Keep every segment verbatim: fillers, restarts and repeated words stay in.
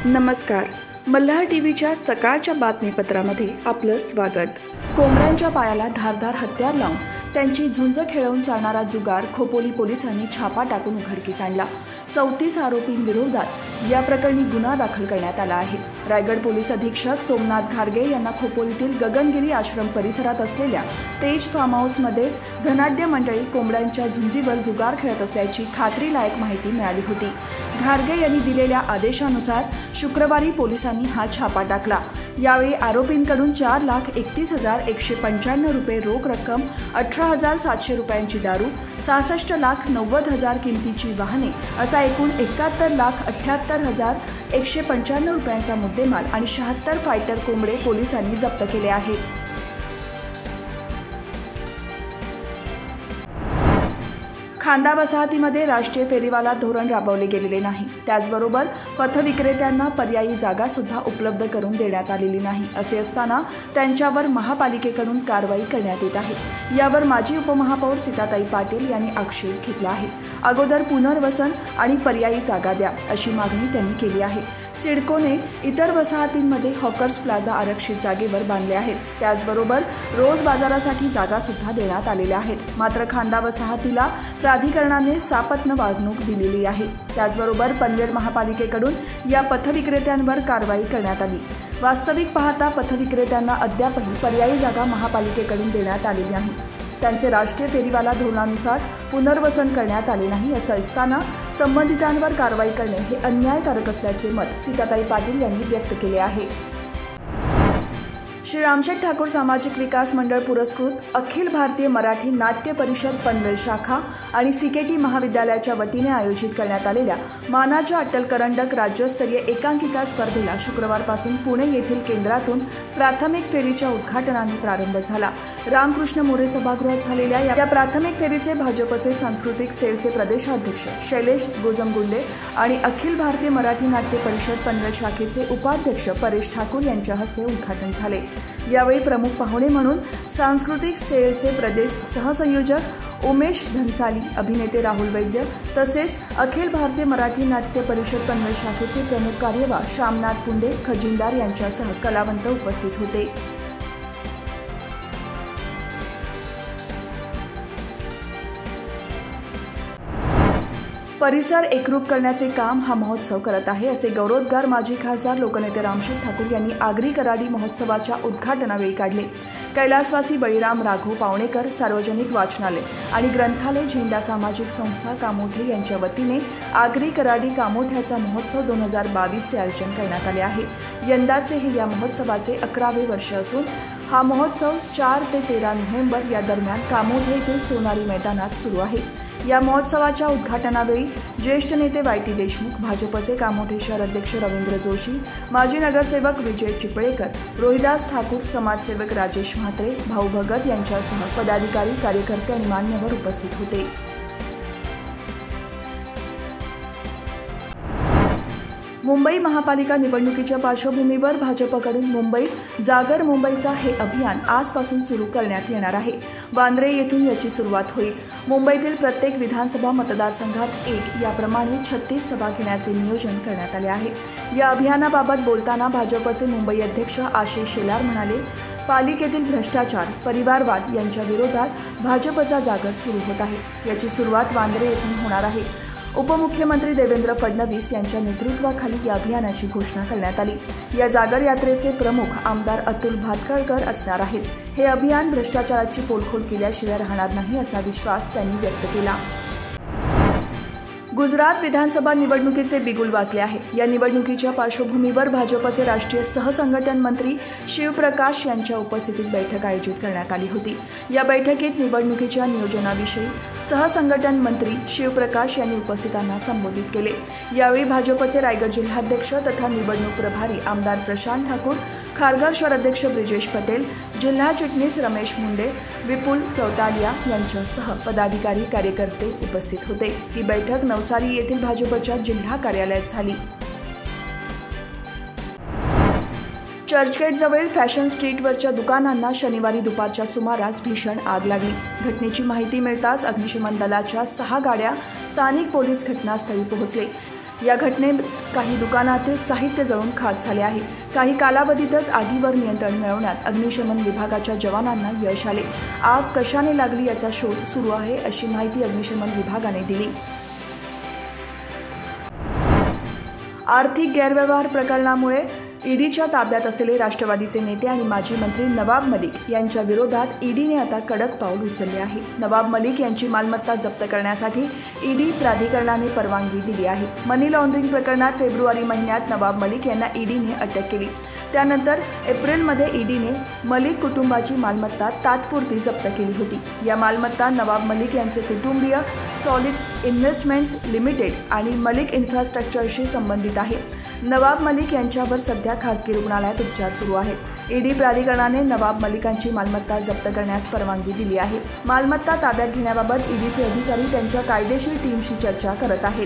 नमस्कार. मल्हार टीव्हीच्या सकाळच्या बातमीपत्रामध्ये आपलं स्वागत. कोंबड्यांच्या पायाला धारदार हत्यार लावून त्यांची झुंज खेळवून चालणारा जुगार खोपोली पोलिसांनी छापा टाकून उघडकीस आणला. चौतीस आरोपींविरोधात या प्रकरणी गुन्हा दाखल करण्यात आला आहे. रायगड पोलीस अधीक्षक सोमनाथ घारगे यांना खोपोलीतील गगनगिरी आश्रम परिसरात असलेल्या तेज फार्म हाऊसमध्ये धनाढ्य मंडळी कोंबड्यांच्या झुंजीवर जुगार खेळत असल्याची खात्रीलायक माहिती मिळाली होती. घारगे यांनी दिलेल्या आदेशानुसार शुक्रवारी पोलिसांनी हा छापा टाकला. यावेळी आरोपींकडून चार लाख एकतीस हजार एकशे पंच्याण्णव रुपये रोख रक्कम, अठरा हजार सातशे रुपयांची दारू, सहासष्ट लाख नव्वद हजार किमतीची वाहने असा एकूण एकाहत्तर लाख अठ्ठ्याहत्तर हजार एकशे पंच्याण्णव रुपयांचा मुद्देमाल आणि शहात्तर फायटर कोंबडे पोलिसांनी जप्त केले आहेत. खांदा वसाहतीमध्ये राष्ट्रीय फेरीवाला धोरण राबवले गेलेले नाही. त्याचबरोबर पथविक्रेत्यांना पर्यायी जागा सुद्धा उपलब्ध करून देण्यात आलेली नाही. असे असताना त्यांच्यावर महापालिकेकडून कारवाई करण्यात येत आहे. यावर माजी उपमहापौर सीताताई पाटील यांनी आक्षेप घेतला आहे. अगोदर पुनर्वसन आणि पर्यायी जागा द्या अशी मागणी त्यांनी केली आहे. सिडकोने इतर वसाहतींमध्ये हॉकर्स प्लाझा आरक्षित जागेवर बांधले आहेत. त्याचबरोबर रोज बाजारासाठी जागा सुद्धा देण्यात आलेल्या आहेत. मात्र खांदा वसाहतीला प्राधिकरणाने सापत्न वागणूक दिलेली आहे. त्याचबरोबर पनवेल महापालिकेकडून या पथविक्रेत्यांवर कारवाई करण्यात आली. वास्तविक पाहता पथविक्रेत्यांना अद्यापही पर्यायी जागा महापालिकेकडून देण्यात आलेली नाही. त्यांचे राष्ट्रीय फेरीवाला धोरणानुसार पुनर्वसन करण्यात आले नाही. असं असताना संबंधितांवर कारवाई करणे हे अन्यायकारक असल्याचे मत सीताताई पाटील यांनी व्यक्त केले आहे. श्री रामशेठ ठाकूर सामाजिक विकास मंडळ पुरस्कृत अखिल भारतीय मराठी नाट्य परिषद पनवेल शाखा आणि सीकेटी महाविद्यालयाच्या वतीने आयोजित करण्यात आलेल्या मानाच्या अट्टल करंडक राज्यस्तरीय एकांकिका स्पर्धेला शुक्रवारपासून पुणे येथील केंद्रातून प्राथमिक फेरीच्या उद्घाटनाने प्रारंभ झाला. रामकृष्ण मोरे सभागृहात झालेल्या या प्राथमिक फेरीचे भाजपचे सांस्कृतिक सेलचे प्रदेशाध्यक्ष शैलेश गोजमगुंडे आणि अखिल भारतीय मराठी नाट्य परिषद पनवेल शाखेचे उपाध्यक्ष परेश ठाकूर यांच्या हस्ते उद्घाटन झाले. यावेळी प्रमुख पाहुणे म्हणून सांस्कृतिक सेलचे प्रदेश सहसंयोजक उमेश धनसाली, अभिनेते राहुल वैद्य तसेच अखिल भारतीय मराठी नाट्य परिषद पनवेल शाखेचे प्रमुख कार्यवाह श्यामनाथ पुंडे खजिनदार यांच्यासह कलावंत उपस्थित होते. परिसर एकरूप करण्याचे काम हा महोत्सव करत आहे, असे गौरवोद्गार माजी खासदार लोकनेते रामशेठ ठाकूर यांनी आगरी कराडी महोत्सवाच्या उद्घाटनावेळी काढले. कैलासवासी बळीराम राघव पावणेकर सार्वजनिक वाचनालय आणि ग्रंथालय झेंडा सामाजिक संस्था कामोठे यांच्या वतीने आगरी कराडी कामोठ्याचा महोत्सव दोन हजार बावीसचे आयोजन करण्यात आले आहे. यंदाचे हे या महोत्सवाचे अकरावे वर्ष असून हा महोत्सव चार ते तेरा नोव्हेंबर या दरम्यान कामोठे येथील सोनारी मैदानात सुरू आहे. या महोत्सवाच्या उद्घाटनावेळी ज्येष्ठ नेते वाय टी देशमुख, भाजपचे कामोठे शहर अध्यक्ष रवींद्र जोशी, माजी नगरसेवक विजय चिपळेकर, रोहिदास ठाकूर, समाजसेवक राजेश म्हात्रे, भाऊ भगत यांच्यासह पदाधिकारी, कार्यकर्ते आणि मान्यवर उपस्थित होते. मुंबई महापालिका निवडणुकीच्या पार्श्वभूमीवर भाजपकडून मुंबई जागर मुंबईचा हे अभियान आजपासून सुरू करण्यात येणार आहे. वांद्रे येथून याची सुरुवात होईल. मुंबईतील प्रत्येक विधानसभा मतदारसंघात एक याप्रमाणे छत्तीस सभा घेण्याचे नियोजन करण्यात आले आहे. या अभियानाबाबत बोलताना भाजपचे मुंबई अध्यक्ष आशिष शेलार म्हणाले, पालिकेतील भ्रष्टाचार, परिवारवाद यांच्या विरोधात भाजपचा जागर सुरू होत आहे. याची सुरुवात वांद्रे येथून होणार आहे. उपमुख्यमंत्री देवेंद्र फडणवीस यांच्या नेतृत्वाखाली या अभियानाची घोषणा करण्यात आली. या जागर यात्रेचे प्रमुख आमदार अतुल भातखळकर असणार आहेत. हे अभियान भ्रष्टाचाराची पोलखोल केल्याशिवाय राहणार नाही असा विश्वास त्यांनी व्यक्त केला. गुजरात विधानसभा निवडणुकीचे बिगुल वाजले आहे. या निवडणुकीच्या पार्श्वभूमीवर भाजपचे राष्ट्रीय सहसंघटन मंत्री शिवप्रकाश यांच्या उपस्थितीत बैठक आयोजित करण्यात आली होती. या बैठकीत निवडणुकीच्या नियोजनाविषयी सहसंघटन मंत्री शिवप्रकाश यांनी उपस्थितांना संबोधित केले. यावेळी भाजपचे रायगड जिल्हाध्यक्ष तथा निवडणूक प्रभारी आमदार प्रशांत ठाकूर, खारघर शहर अध्यक्ष ब्रिजेश पटेल, जिल्हा चिटणीस रमेश मुंडे, विपुल चौतालिया यांच्यासह पदाधिकारी, कार्यकर्ते उपस्थित होते. ही बैठक नवसारी येथील भाजपच्या जिल्हा कार्यालयात झाली. चर्चगेटजवळील फॅशन स्ट्रीटवरच्या दुकानांना शनिवारी दुपारच्या सुमारास भीषण आग लागली. घटनेची माहिती मिळताच अग्निशमन दलाच्या सहा गाड्या स्थानिक पोलीस घटनास्थळी पोहोचले. या घटनेत काही दुकानातील साहित्य जळून खाक झाले आहे. काही कालावधीतच आगीवर नियंत्रण मिळवण्यात अग्निशमन विभागाच्या जवानांना यश आले. आग कशाने लागली याचा शोध सुरू आहे, अशी माहिती अग्निशमन विभागाने दिली. आर्थिक गैरव्यवहार प्रकरणामुळे ईडीच्या ताब्यात असलेले राष्ट्रवादीचे नेते आणि माजी मंत्री नवाब मलिक यांच्या विरोधात ईडीने आता कडक पाऊल उचलले आहे. नवाब मलिक यांची मालमत्ता जप्त करण्यासाठी ईडी प्राधिकरणाने परवानगी दिली आहे. मनी लॉन्ड्रिंग प्रकरणात फेब्रुवारी महिन्यात नवाब मलिक यांना ईडीने अटक केली. त्यानंतर एप्रिलमध्ये ईडीने मलिक कुटुंबाची मालमत्ता तात्पुरती जप्त केली होती. या मालमत्ता नवाब मलिक यांचे कुटुंबीय सॉलिड्स इन्व्हेस्टमेंट्स लिमिटेड आणि मलिक इन्फ्रास्ट्रक्चरशी संबंधित आहे. नवाब मलिक यांच्यावर सध्या खासगी रुग्णालयात उपचार सुरू आहेत. ईडी प्राधिकरणाने नवाब मलिकांची मालमत्ता जप्त करण्यास परवानगी दिली आहे. मालमत्ता ताब्यात घेण्याबाबत ईडीचे अधिकारी त्यांच्या कायदेशीर टीमशी चर्चा करत आहेत.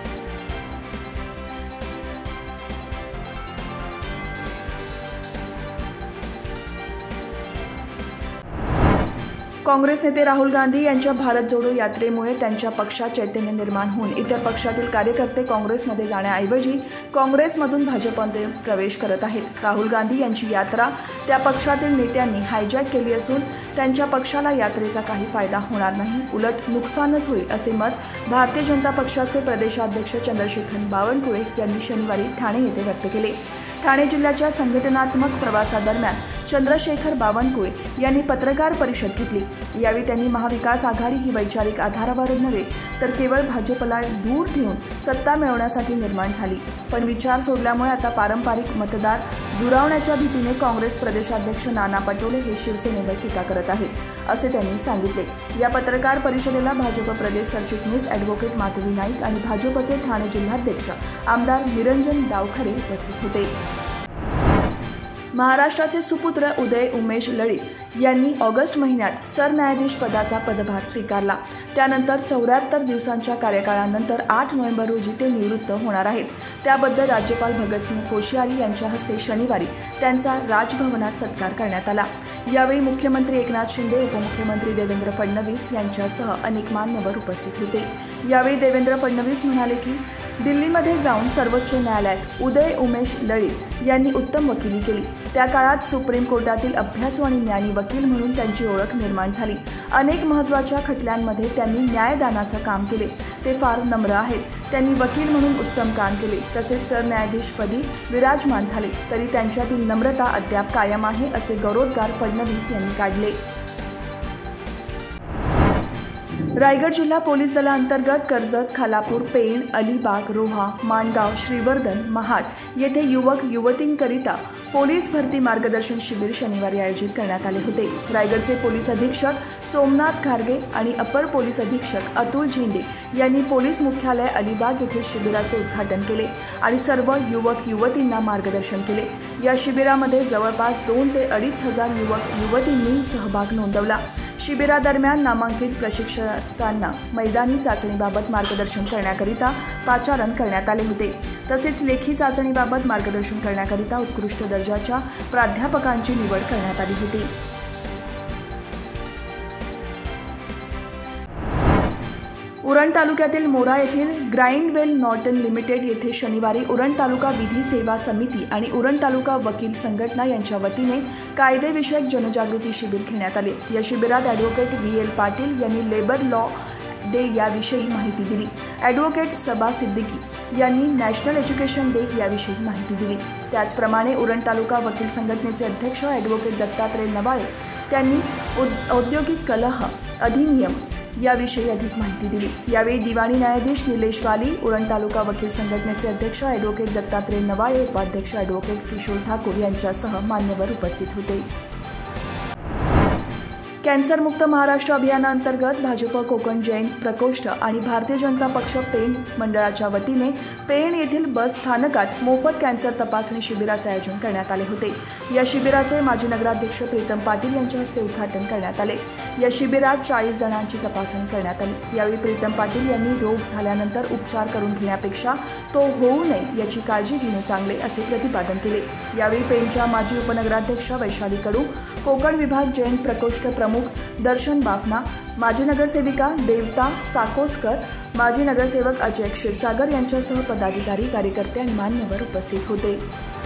काँग्रेस नेते राहुल गांधी यांच्या भारत जोडो यात्रेमुळे त्यांच्या पक्षात चैतन्य निर्माण होऊन इतर पक्षातील कार्यकर्ते काँग्रेसमध्ये जाण्याऐवजी काँग्रेसमधून भाजपमध्ये प्रवेश करत आहेत. राहुल गांधी यांची यात्रा त्या पक्षातील नेत्यांनी हायजॅक केली असून त्यांच्या पक्षाला यात्रेचा काही फायदा होणार नाही, उलट नुकसानच होईल, असे मत भारतीय जनता पक्षाचे प्रदेशाध्यक्ष चंद्रशेखर बावनकुळे यांनी शनिवारी ठाणे येथे व्यक्त केले. ठाणे जिल्ह्याच्या संघटनात्मक प्रवासादरम्यान चंद्रशेखर बावनकुळे यांनी पत्रकार परिषद घेतली. यावेळी त्यांनी महाविकास आघाडी ही वैचारिक आधारावर नव्हे तर केवळ भाजपला दूर ठेवून सत्ता मिळवण्यासाठी निर्माण झाली, पण विचार सोडल्यामुळे आता पारंपरिक मतदार दुरावण्याच्या भीतीने काँग्रेस प्रदेशाध्यक्ष नाना पटोले हे शिवसेनेवर टीका करत आहेत, असे त्यांनी सांगितले. या पत्रकार परिषदेला भाजप प्रदेश सरचिटणीस ॲडव्होकेट माधवी नाईक आणि भाजपचे ठाणे जिल्हाध्यक्ष आमदार निरंजन डावखरे उपस्थित होते. महाराष्ट्राचे सुपुत्र उदय उमेश लळित यांनी ऑगस्ट महिन्यात सरन्यायाधीश पदाचा पदभार स्वीकारला. त्यानंतर चौऱ्याहत्तर दिवसांच्या कार्यकाळानंतर आठ नोव्हेंबर रोजी ते निवृत्त होणार आहेत. त्याबद्दल राज्यपाल भगतसिंह कोश्यारी यांच्या हस्ते शनिवारी त्यांचा राजभवनात सत्कार करण्यात आला. यावेळी मुख्यमंत्री एकनाथ शिंदे, उपमुख्यमंत्री देवेंद्र फडणवीस यांच्यासह अनेक मान्यवर उपस्थित होते. यावेळी देवेंद्र फडणवीस म्हणाले की दिल्लीमध्ये जाऊन सर्वोच्च न्यायालयात उदय उमेश लळित यांनी उत्तम वकिली केली. त्या काळात सुप्रीम कोर्टातील अभ्यासू आणि ज्ञानी वकील म्हणून त्यांची ओळख निर्माण झाली. अनेक महत्त्वाच्या खटल्यांमध्ये त्यांनी न्यायदानाचं काम केले. ते फार नम्र आहेत. त्यांनी वकील म्हणून उत्तम काम केले, तसेच सरन्यायाधीशपदी विराजमान झाले, तरी त्यांच्यातील नम्रता अद्याप कायम आहे, असे गौरवोद्गार फडणवीस यांनी काढले. रायगड जिल्हा पोलीस दलाअंतर्गत कर्जत, खालापूर, पेण, अलिबाग, रोहा, माणगाव, श्रीवर्धन, महाड येथे युवक युवतींकरिता पोलीस भरती मार्गदर्शन शिबिर शनिवारी आयोजित करण्यात आले होते. रायगडचे पोलीस अधीक्षक सोमनाथ खारगे आणि अपर पोलीस अधीक्षक अतुल झेंडे यांनी पोलीस मुख्यालय अलिबाग येथील शिबिराचे उद्घाटन केले आणि सर्व युवक युवतींना मार्गदर्शन केले. या शिबिरामध्ये जवळपास दोन ते अडीच हजार युवक युवतींनी सहभाग नोंदवला. शिबिरादरम्यान नामांकित प्रशिक्षकांना मैदानी चाचणीबाबत मार्गदर्शन करण्याकरिता पाचारण करण्यात आले होते. तसेच लेखी चाचणीबाबत मार्गदर्शन करण्याकरिता उत्कृष्ट दर्जाच्या प्राध्यापकांची निवड करण्यात आली होती. उरण तालुक्यातील मोरा येथील ग्राइंडवेल नॉर्टन लिमिटेड येथे शनिवारी उरण तालुका विधी सेवा समिती आणि उरण तालुका वकील संघटना यांच्या वतीने कायदेविषयक जनजागृती शिबिर घेण्यात आले. या शिबिरात ॲडव्होकेट व्ही एल पाटील यांनी लेबर लॉ डे याविषयी माहिती दिली. ॲडव्होकेट सबा सिद्दीकी यांनी नॅशनल एज्युकेशन डे याविषयी माहिती दिली. त्याचप्रमाणे उरण तालुका वकील संघटनेचे अध्यक्ष ॲडव्होकेट दत्तात्रय नवाळे त्यांनी औद्योगिक कलह अधिनियम याविषयी अधिक माहिती दिली. यावेळी दिवाणी न्यायाधीश निलेश वाली, उरण तालुका वकील संघटनेचे अध्यक्ष ॲडव्होकेट दत्तात्रय नवाळे, उपाध्यक्ष ॲडव्होकेट किशोर ठाकूर यांच्यासह मान्यवर उपस्थित होते. कॅन्सरमुक्त महाराष्ट्र अभियानाअंतर्गत भाजप कोकण जैन प्रकोष्ठ आणि भारतीय जनता पक्ष पेण मंडळाच्या वतीने पेण येथील बस स्थानकात मोफत कॅन्सर तपासणी शिबिराचे आयोजन करण्यात आले होते. या शिबिराचे माजी नगराध्यक्ष प्रीतम पाटील यांच्या हस्ते उद्घाटन करण्यात आले. या शिबिरात चाळीस जणांची तपासणी करण्यात आली. यावेळी प्रीतम पाटील यांनी रोग झाल्यानंतर उपचार करून घेण्यापेक्षा तो होऊ नये याची काळजी घेणे चांगले, असे प्रतिपादन केले. यावेळी पेणच्या माजी उपनगराध्यक्ष वैशाली कडू, कोकण विभाग जैन प्रकोष्ठ प्रमुख दर्शन बाफना, माजी नगरसेविका देवता साकोसकर, माजी नगरसेवक अजय क्षीरसागर यांच्यासह पदाधिकारी, कार्यकर्ते आणि मान्यवर उपस्थित होते.